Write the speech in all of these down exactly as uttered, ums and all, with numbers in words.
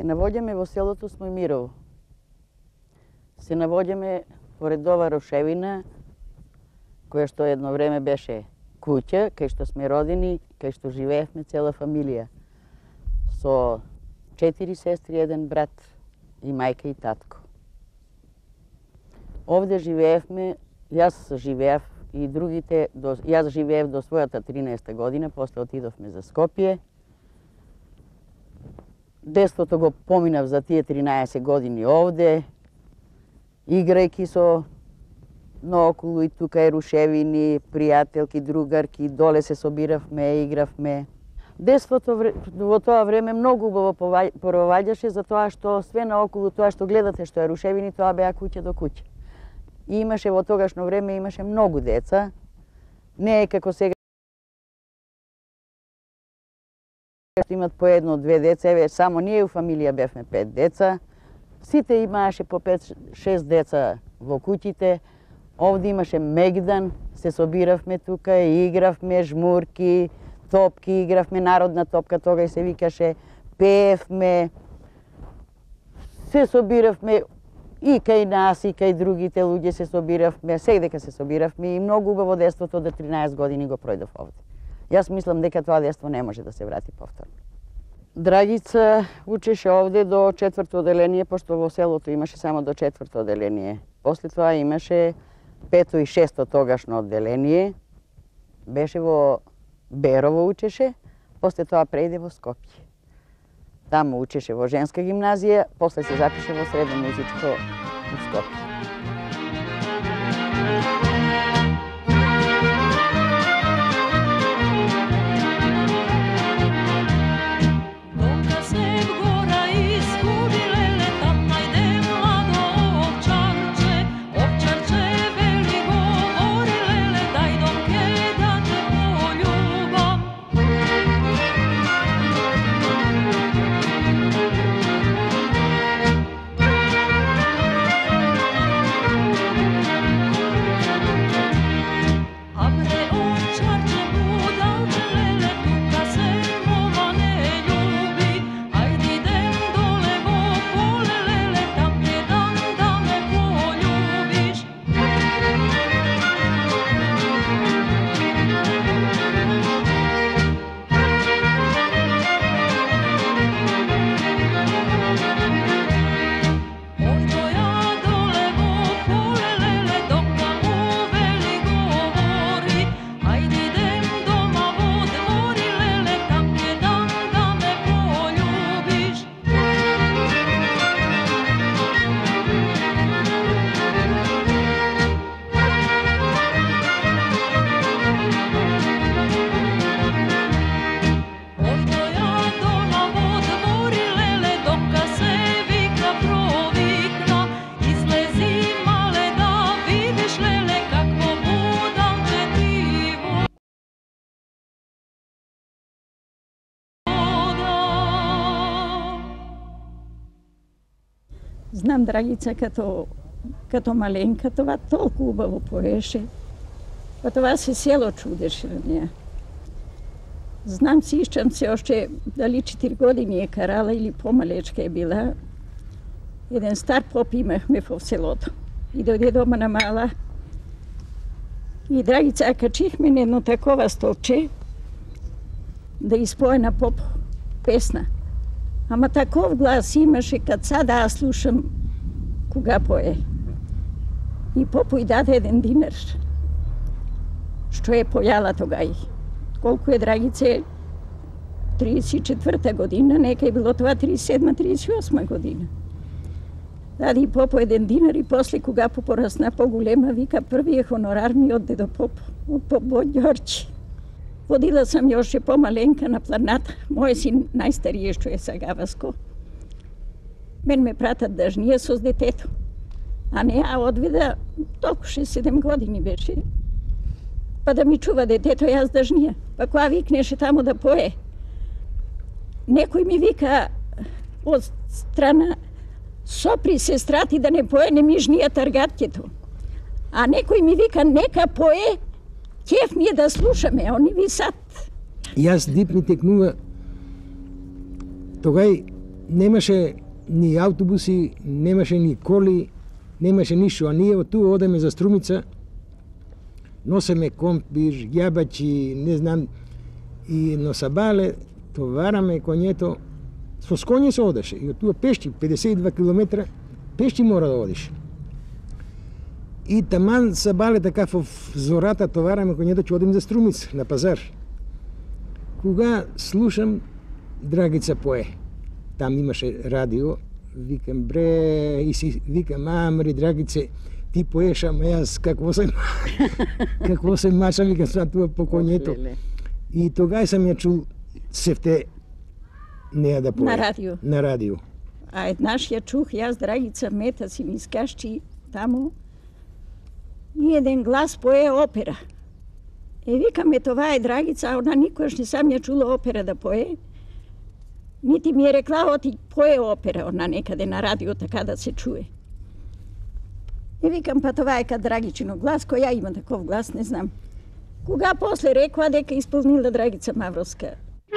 наоѓаме во селото Смојмирово. Се наоѓаме поред ова рушевина, која што едно време беше куќа, кај што сме родени, кај што живеевме цела фамилија. Со четири сестри, еден брат и мајка и татко. Овде живеевме, јас живеев и другите, до, јас живеев до својата тринаесета година, после отидовме за Скопје. Детството го поминав за тие тринаесет години овде, играјки со наоколу и тука е рушевини, пријателки, другарки, доле се собиравме, игравме. Детството во тоа време многу убаво проваѓаше за тоа што све наоколу тоа што гледате што е рушевини, тоа беа куќе до куќе. И имаше во тогашно време имаше многу деца. Не е како сега што имат по едно-две деца, еве само ние у фамилија бевме пет деца. Сите имааше по пет-шест деца во куќите. Овде имаше мегдан, се собиравме тука, игравме жмурки, топки, игравме народна топка, тогај се викаше, пеевме, се собиравме и кај нас, и кај другите луѓе се собиравме, секдека се собиравме и многу убаво детството до тринаесет години го пројдов овде. Јас мислам дека тоа детство не може да се врати повторно. Драгица учеше овде до четврто оделение, пошто во селото имаше само до четврто оделение. После тоа имаше пето и шесто тогашно одделение. Беше во Берово учеше, после тоа прејде во Скопје. Таму учеше во женска гимназија, после се запише во средно музичко во Скопје. Знам Драгица като, като маленка, това толку убаво поеше. Па това се село чудеше на неја. Знам, сишчам се още дали четири години е карала или помалечка е била. Еден стар поп имахме во селото. И дојде дома на мала. И Драгица качихме на едно такова столче да испое на поп песна. Ама таков глас имаше, кад сада аз слушам кога пое. И попу и даде еден динар, што е појала тогај. Колку е Драгице, тридесет и четврта година, нека е било това тридесет и седма тридесет и осма година. Даде и попу еден динар и после кога попорасна по-голема, вика првиот хонорар ми одде до поп, од поп Ѓорче. Водила сам јоше помаленка на планата. Мој син најстарије што е сега Васко. Мен ме пратат дажнија со детето. А неа одведа толку шест-седем години беше. Па да ми чува детето јас дажнија. Па која викнеше таму да пое. Некој ми вика од страна сопри сестрати да не пое, не ми жнија таргаткето. А некој ми вика нека пое, кеф ми е да слушаме, они ви сад. Јас дипни текнува тогај немаше ни автобуси, немаше ни коли, немаше ништо, а ние од тука одеме за Струмица, носеме компир, јабачи, не знам, и на Сабале товараме конјето, со коње се одеше, и од тука пешти, педесет и два километра, пешти мора да одиш. И таман Сабале така во зората товараме конјето, ќе одим за Струмица, на пазар. Кога слушам Драгица пое, там имаше радио, викам, бре, и си викам, амри, Драгице, ти поеш, ама јас какво се какво се мачам, викам, са туа по конјето. И тогава сам ја чул севте неа да пое. На радио. На радио. А еднаш ја чух, јас, Драгица Мета, си ми скашчи таму, и еден глас пое опера. Е, викаме, това е Драгица, а она никош не сам ја чула опера да пое. Нити ми е рекла, оти пое опера, она некаде на радио, така да се чуе. И викам, па това е кад Драгичино глас, кој ја има таков глас, не знам. Кога после рекла дека исполнила Драгица Мавровска.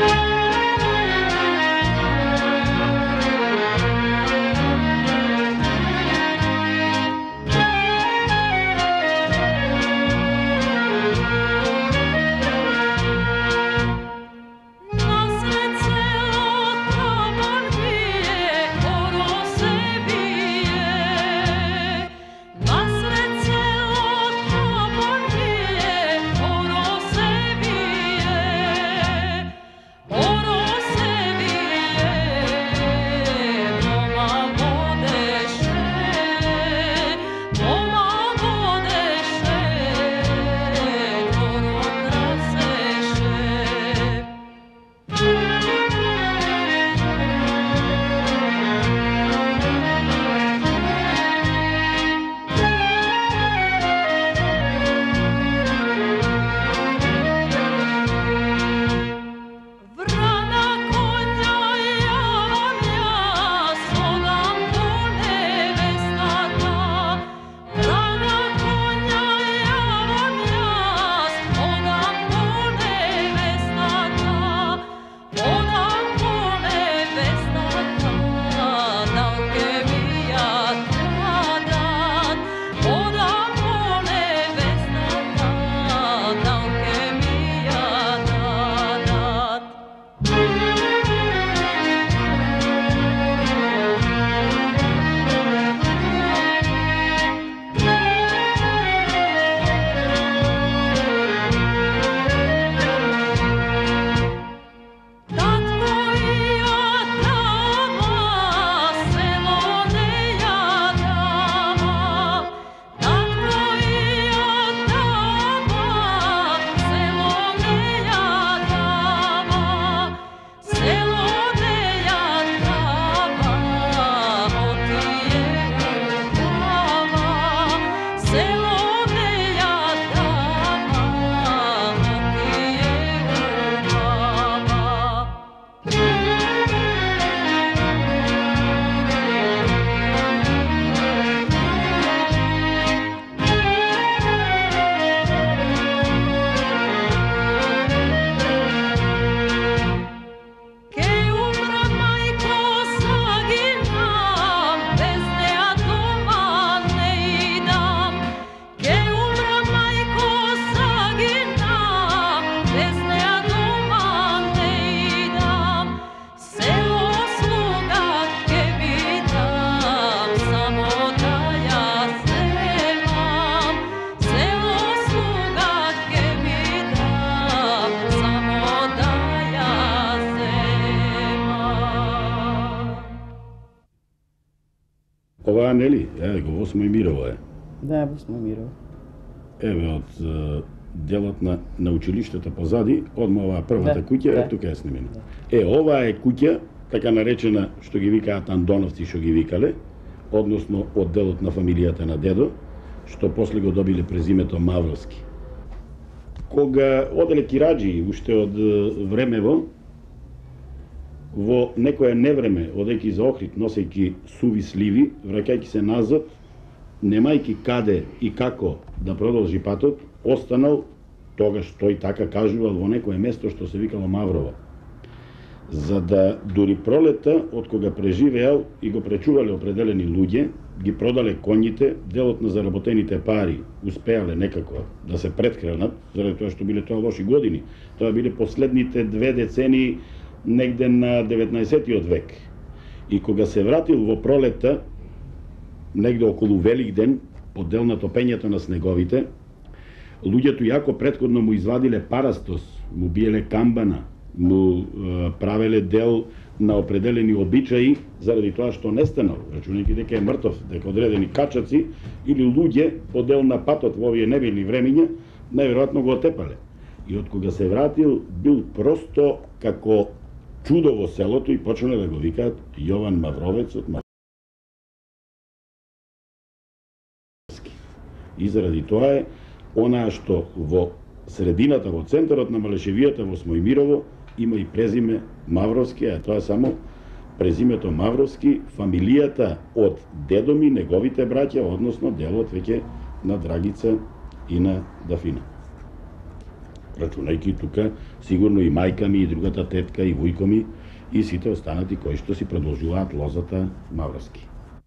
Ова нели? Еве го Осмо Емирово е. Да, Осмо Емирово. Еве од е, делот на на училиштето позади, одма оваа првата да, куќа, да. е тука е снимена. Да. Е, оваа е куќа, така наречена, што ги викаат Андоновци, што ги викале, односно од делот на фамилијата на дедо, што после го добиле презимето Мавровски. Кога оделе кираџи уште од времево, во некое невреме, одејќи за Охрид, носејќи суви сливи, враќајќи се назад, немајќи каде и како да продолжи патот, останал тогаш тој така кажувал во некое место што се викало Маврово. за да дури пролета, од кога преживеал и го пречувале определени луѓе, ги продале коњите, делот на заработените пари успеале некако да се предхранат, заради тоа што биле тоа лоши години. Тоа биле последните две децении негде на деветнаесеттиот век. И кога се вратил во пролета, негде околу Великден, под дел на топењето на снеговите, луѓето јако претходно му извадиле парастос, му биеле камбана, му е, правеле дел на определени обичаи заради тоа што не станал, рачунајќи дека е мртов, дека одредени качаци или луѓе по дел на патот во овие небилни времиња најверојатно го отепале. И од кога се вратил, бил просто како чудо во селото и почнале да го викаат Јован Мавровецот. И заради тоа е онаа што во средината, во центарот на Малешевијата во Смојмирово има и презиме Мавровски, а тоа е само презимето Мавровски, фамилијата од дедо ми, неговите браќа, односно делот веќе на Драгица и на Дафина. Рачунајќи тука сигурно и мајка ми, и другата тетка, и вујко ми, и сите останати кои што си продолжуваат лозата Мавровски.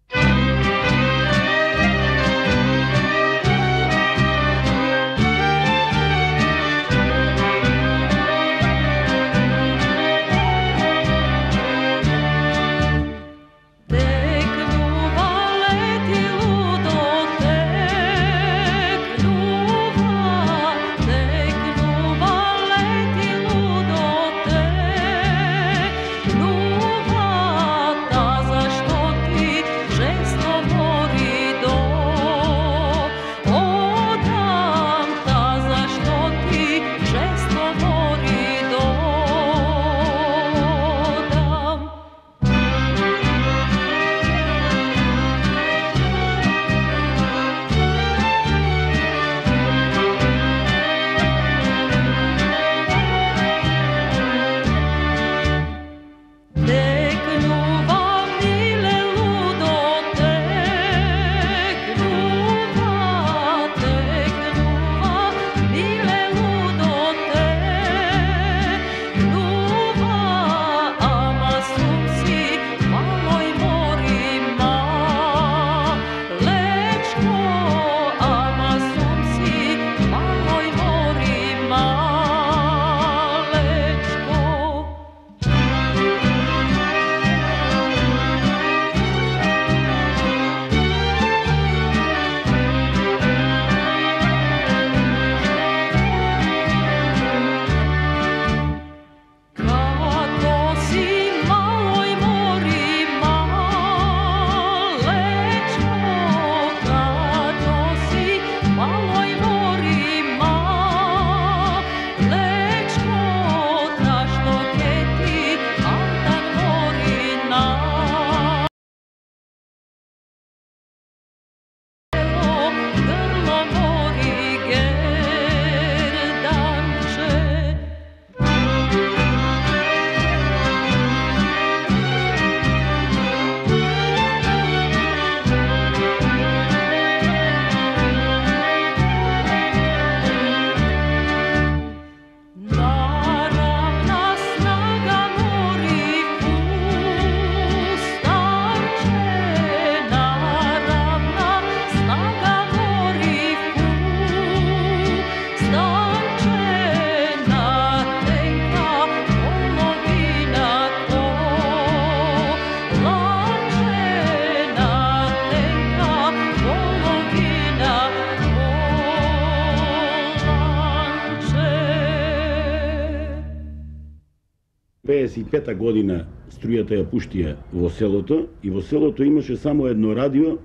педесет и пета година струјата ја пуштија во селото и во селото имаше само едно радио,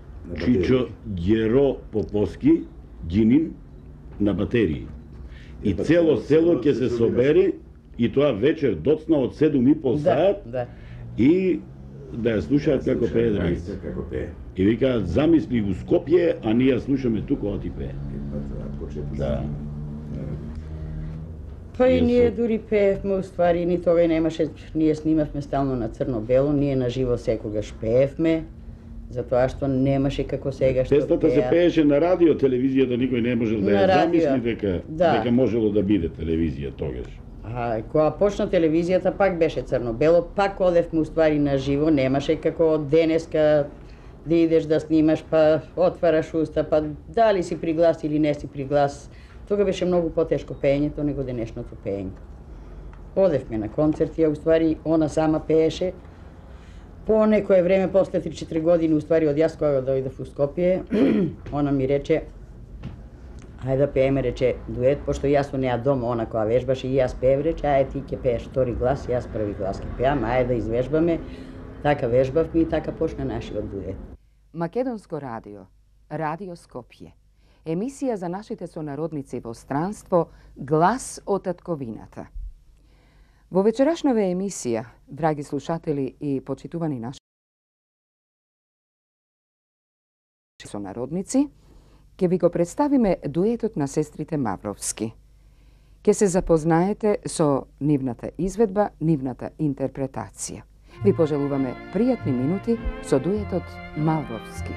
Чичо Геро Поповски, Ѓинин, на батерии. И цело село ќе се собере и тоа вечер доцна од седум и пол саат да, да. И да ја слушаат како пее Драгица. И викаат, замисли у Скопје, а ние ја слушаме тука оти пее. Да. Па и ние дури пеевме, уствари, ни тога немаше, ние снимавме стално на црно-бело, ние на живо секогаш пеевме, затоа што немаше како сега што Песната пеа. се пееше на радио, телевизијата никој не можел да ја замисли дека, да. дека можело да биде телевизија тогаш. А кога почна телевизијата пак беше црно-бело, пак одевме уствари на живо, немаше како денеска да идеш да снимаш, па отвараш уста, па дали си при глас или не си при глас. Тога беше многу потешко пеењето него денешното пеење. Одевме на концерти, а уствари она сама пееше. По некое време, после три-четири години, уствари од јас кога дојдов у Скопје, она ми рече, ајде да пееме, рече, дует, пошто јас со неа дома, она која вежбаше и јас пеев, рече, ајде ти ќе пееш втори глас, јас први глас ќе пеам, ајде да извежбаме. Така вежбавме и така почна нашиот дует. Македонско радио, Радио Скопје, емисија за нашите сонародници во странство, Глас од татковината. Во вечерашнава емисија, драги слушатели и почитувани наши сонародници, ќе ви го представиме дуетот на сестрите Мавровски. Ќе се запознаете со нивната изведба, нивната интерпретација. Ви пожелуваме пријатни минути со дуетот Мавровски.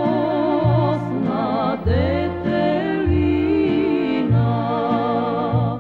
Grosna detelina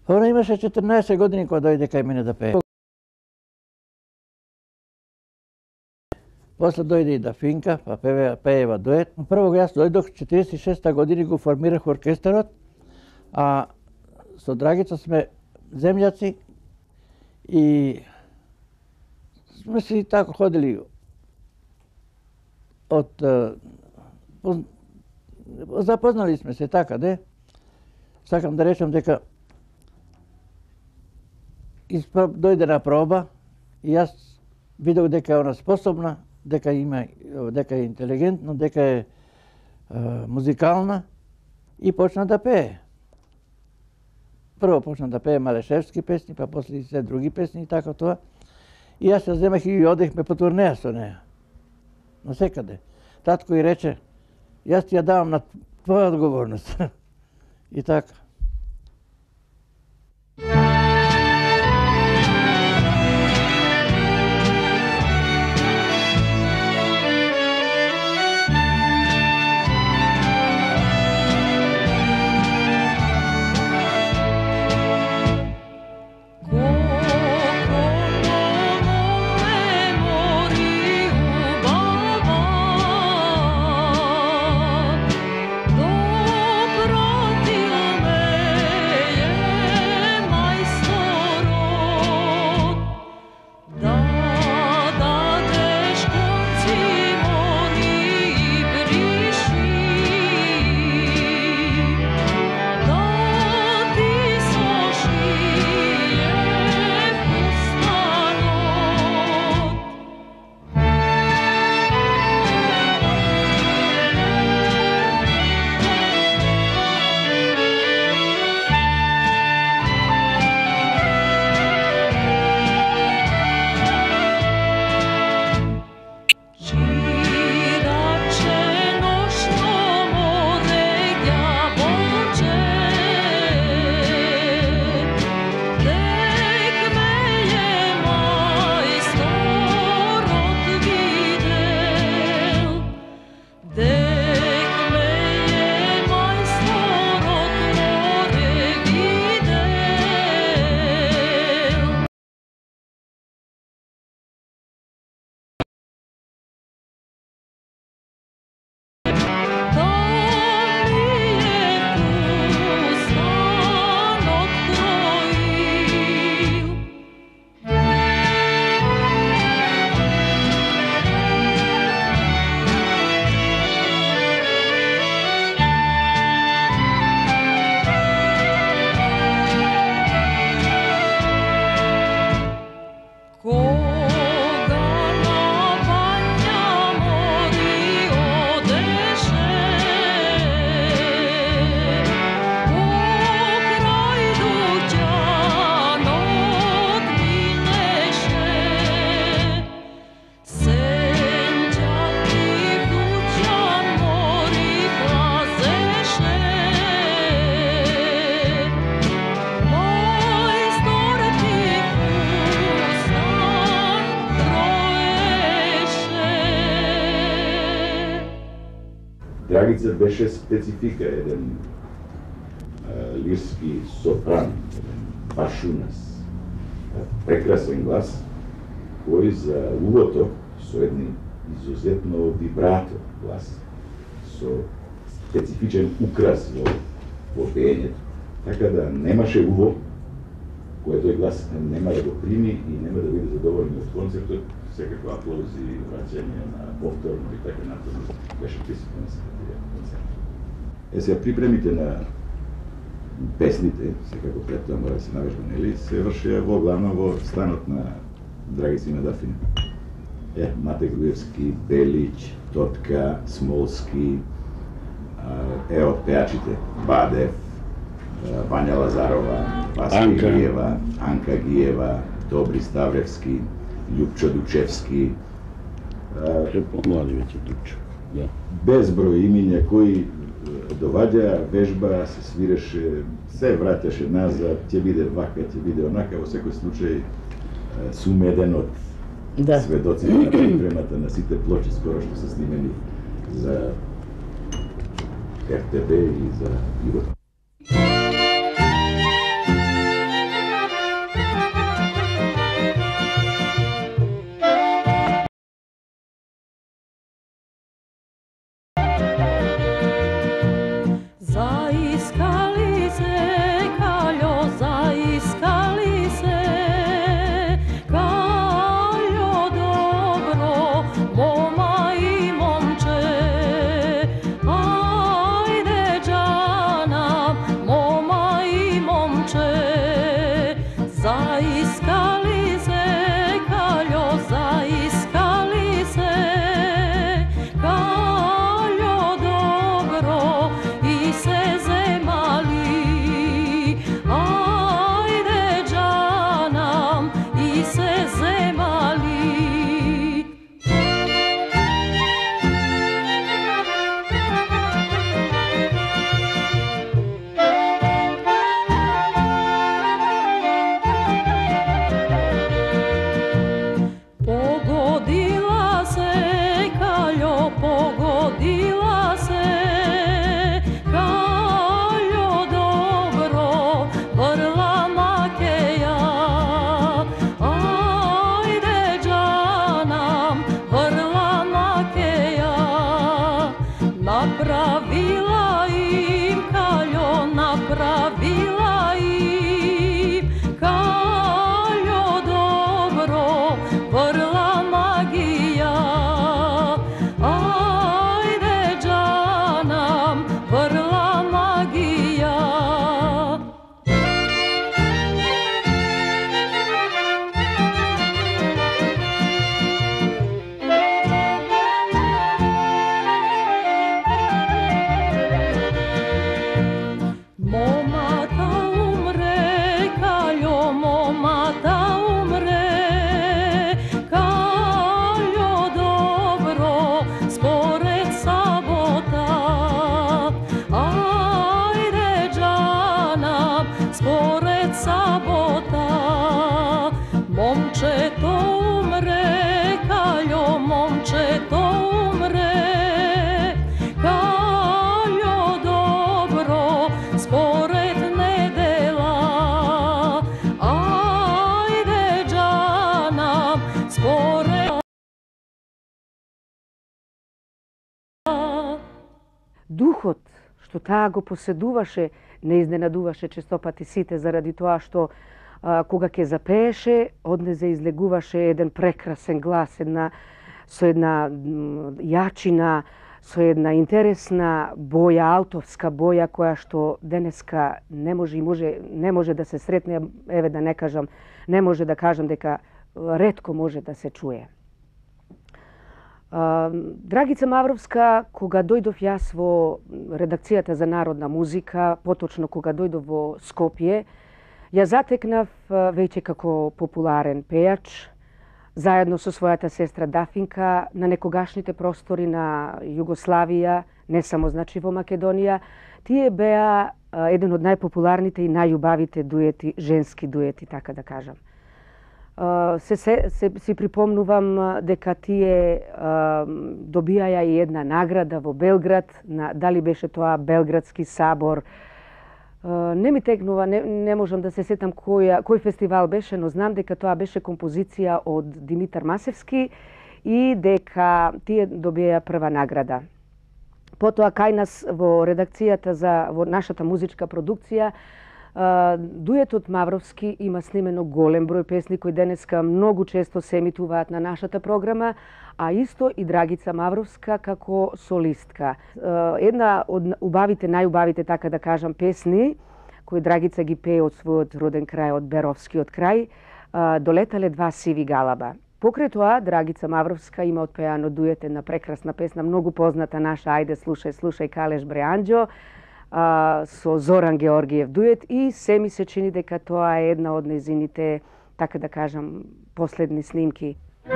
Она имаше четрнаесет години кога дојде кај мене да пее. После дојде и Дафинка, па пее, пеева дует. Прво јас дојдох четиридесет и шеста години, го формирах оркестарот, а со Драгица сме земјаци и сме си тако ходили од поз... запознали сме се така, де. Сакам да речам дека исправ дојде на проба и јас видов дека е она способна, дека има, дека е интелигентна, дека е, е музикална и почна да пее. Прво почна да пее малешевски песни, па после и се други песни и така тоа. И јас ја земах и одехме по турнеја со неја. Насекаде. Татко и рече, јас ти ја давам на твоја одговорност. И така. Драгица беше специфика, еден а, лирски сопран, еден башунас, прекрасен глас, кој за увото со едни изузетно вибрато глас, со специфичен украс во, во пеењето, така да немаше уво кој тој глас нема да го прими и нема да биде задоволен од концертот, секако аплаузи, враќање на повторно и така натаму беше присутен на тие концерти. Е, сега припремите на песните, секако пред тоа мора да се навежба, нели, се вршеа во главно во станот на Драгицина Дафина. Е, Мате Груевски, Белич, Тотка, Смолски, е од пеачите Бадев, Вања Лазарова, Васка Гиева, Анка Гиева, Добри Ставревски, Љупчо Дучевски. Е помлади веќе Дучо, да. Безброј имиња кои доваѓа, вежба, се свиреше, се враќаше назад, ќе биде вака, ќе биде онака, во секој случај сум еден од да. сведоците на припремата на сите плочи скоро што се снимени за Р Т В и за Југото. momče, zaiskali se, kaljo, zaiskali se, kaljo dobro i se zemali. Ajde džanam i se zemali. Pogodila se, kaljo, pogodila se, kaljo dobro, vrla makeja. Ajde džanam, vrla makeja. Napravila im, kaljo, napravila im, kaljo dobro, vrla magija. Ajde džanam, vrla magija. Momata umre, kaljo, momata umre, kaljo dobro, spored sabota. Ajde džanam, spored sabota. Momče to umre, kaljo, momče to umre, kaljo dobro, spored nedela. Ajde džanam, spored. Духот што таа го поседуваше, не изненадуваше честопати сите заради тоа што а, кога ќе запееше, од незе излегуваше еден прекрасен глас, една со една м, јачина, со една интересна боја, алтовска боја која што денеска не може и може не може да се сретне, еве да не кажам, не може да кажам дека ретко може да се чуе. Драгица Мавровска, кога дојдов јас во редакцијата за народна музика, поточно кога дојдов во Скопје, ја затекнав веќе како популарен пејач, заедно со својата сестра Дафинка на некогашните простори на Југославија, не само значи во Македонија. Тие беа еден од најпопуларните и најубавите дуети, женски дуети, така да кажам. Се, се, се си припомнувам дека тие а, добијаја и една награда во Белград, на, дали беше тоа Белградски сабор. А, не ми текнува, не, не можам да се сетам кој, кој фестивал беше, но знам дека тоа беше композиција од Димитар Масевски и дека тие добијаја прва награда. Потоа кај нас во редакцијата за во нашата музичка продукција, дуетот Мавровски има снимено голем број песни кои денеска многу често се емитуваат на нашата програма, а исто и Драгица Мавровска како солистка. Една од убавите, најубавите, така да кажам, песни кои Драгица ги пее од својот роден крај, од Беровскиот крај, Долетале два сиви галаба. Покрај тоа, Драгица Мавровска има отпеано дует, една прекрасна песна, многу позната наша, Ајде слушај, слушај Калеш Бреанџо, со Зоран Георгиев дует, и се ми се чини дека тоа е една од незините, така да кажам, последни снимки.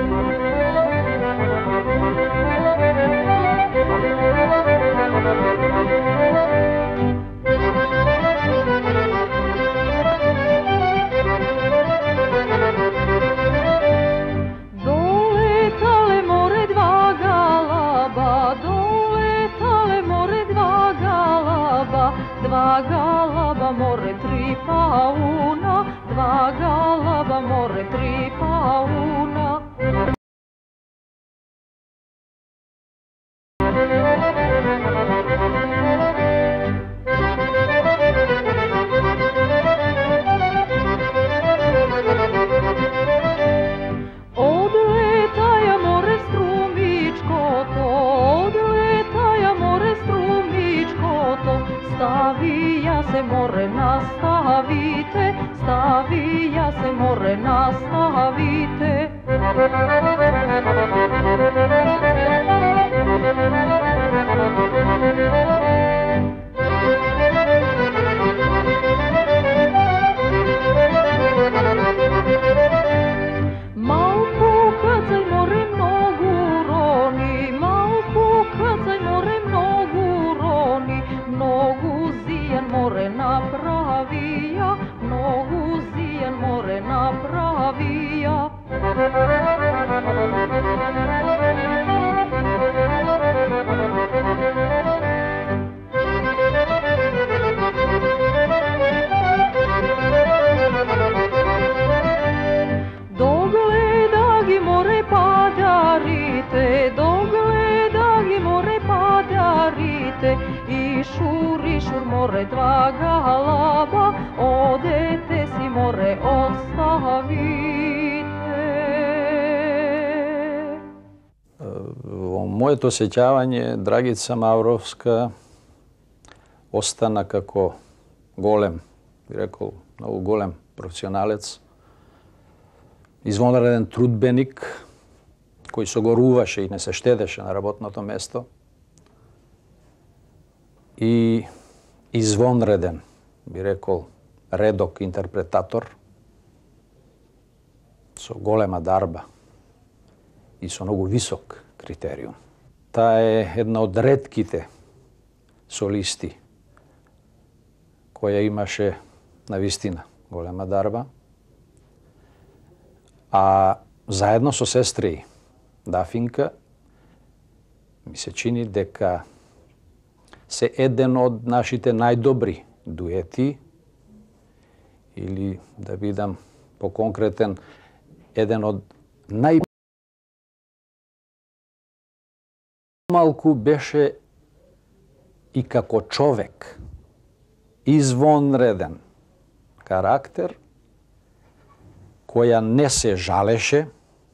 Doletale more dva galaba, doletale more dva galaba, dva galaba more tri pauna, dva galaba more tri pauna. ставите, ставија се море наставите. Малку кацај море многу рони, малку кацај море многу рони, многу зијан море направија, многу зијан море направија. Догледа ги море падарите, догледа ги море падарите, и шур, и шур море два галаба, одете си море оставите. Во моето сеќавање, Драгица Мавровска остана како голем, би рекол, многу голем професионалец, извонреден трудбеник, кој се горуваше и не се штедеше на работното место, и извонреден, би рекол, редок интерпретатор, со голема дарба и со многу висок критериум. Таа е една од ретките солисти која имаше навистина голема дарба, а заедно со сестри Дафинка ми се чини дека се еден од нашите најдобри дуети, или да бидам поконкретен, еден од нај малку беше и како човек, извонреден карактер, која не се жалеше,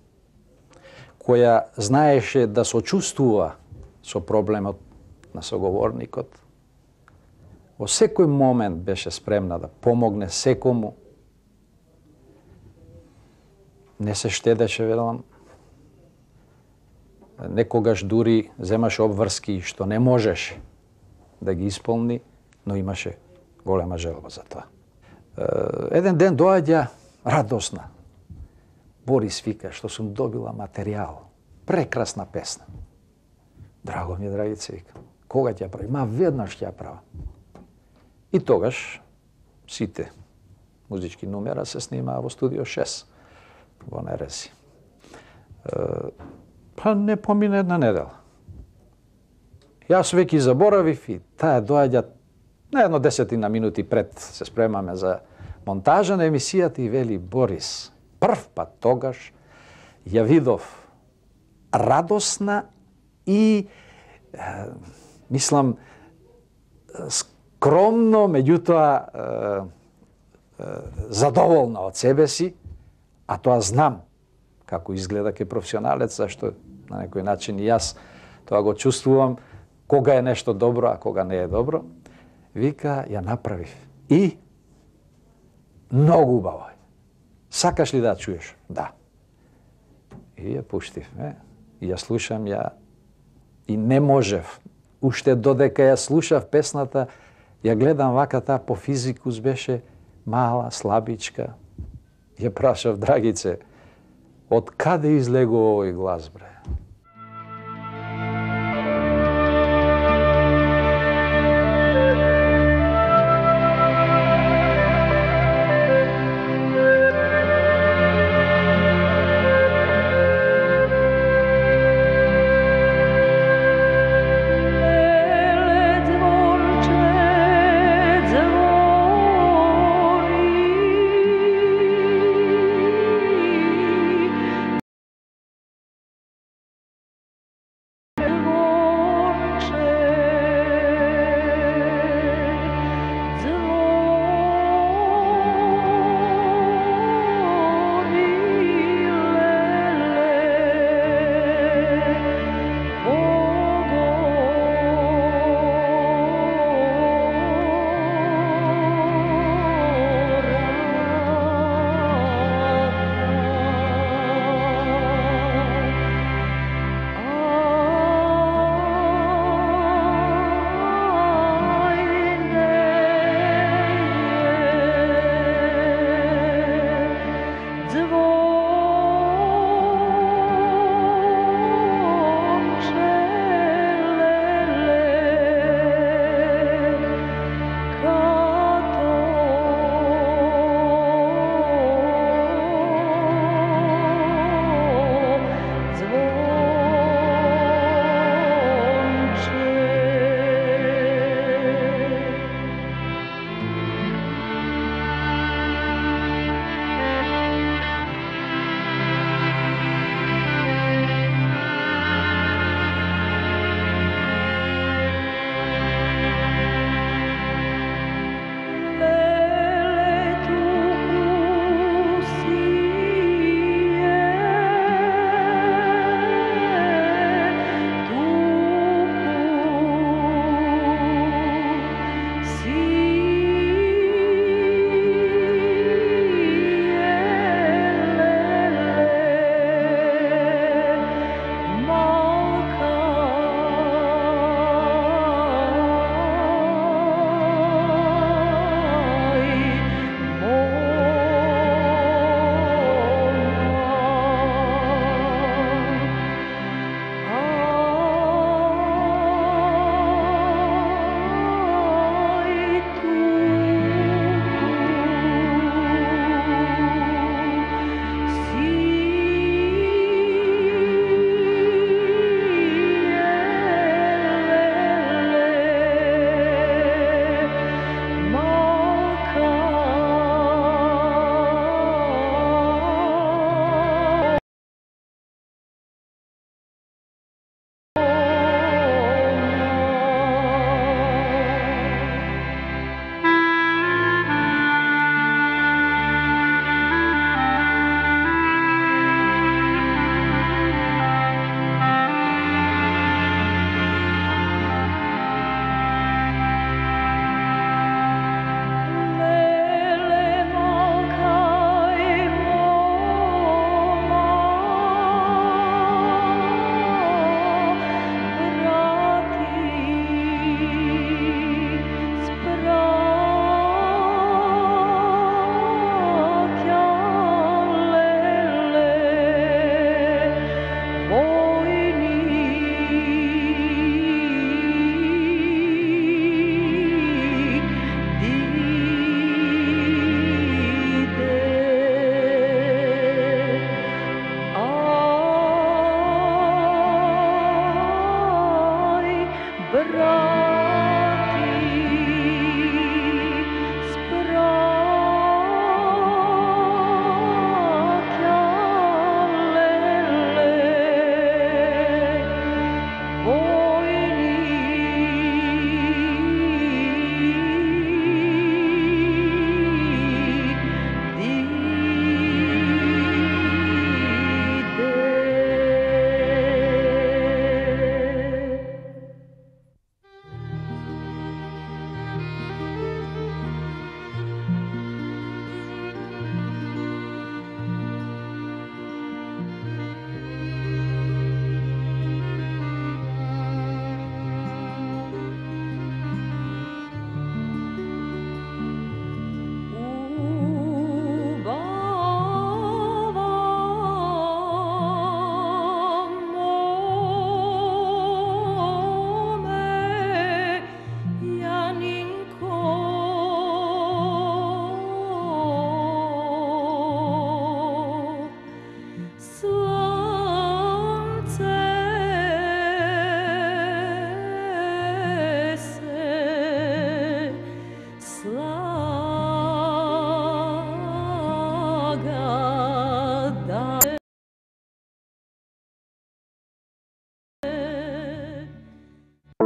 која знаеше да сочувствува со проблемот на соговорникот. Во секој момент беше спремна да помогне секому. Не се штедеше, велам. Некогаш дури земаше обврски што не можеше да ги исполни, но имаше голема желба за тоа. Еден ден доаѓа радосна. Борис вика што сум добила материјал. Прекрасна песна. Драго ми е, Драгице, вика. Кога ќе ја прави? Ма веднаш ќе ја права. И тогаш сите музички номера се снимаа во студио шест во Нерези. Па не помине една недела. Јас веќе заборавив и таа доаѓа на едно десетина минути пред се спремаме за монтажа на емисијата и вели: Борис, прв пат тогаш ја видов радосна и е, мислам скромно, меѓутоа е, е, задоволна од себе си, а тоа знам како изгледа ке професионалец, зашто на некој начин и јас тоа го чувствувам, кога е нешто добро, а кога не е добро. Вика, ја направив. И многу убаво е. Сакаш ли да чуеш? Да. И ја пуштив. Е? И ја слушам, ја и не можев. Уште додека ја слушав песната, ја гледам вака, таа по физикус беше мала, слабичка. Ја прашав: Драгице, од каде излегува овој глас, бре?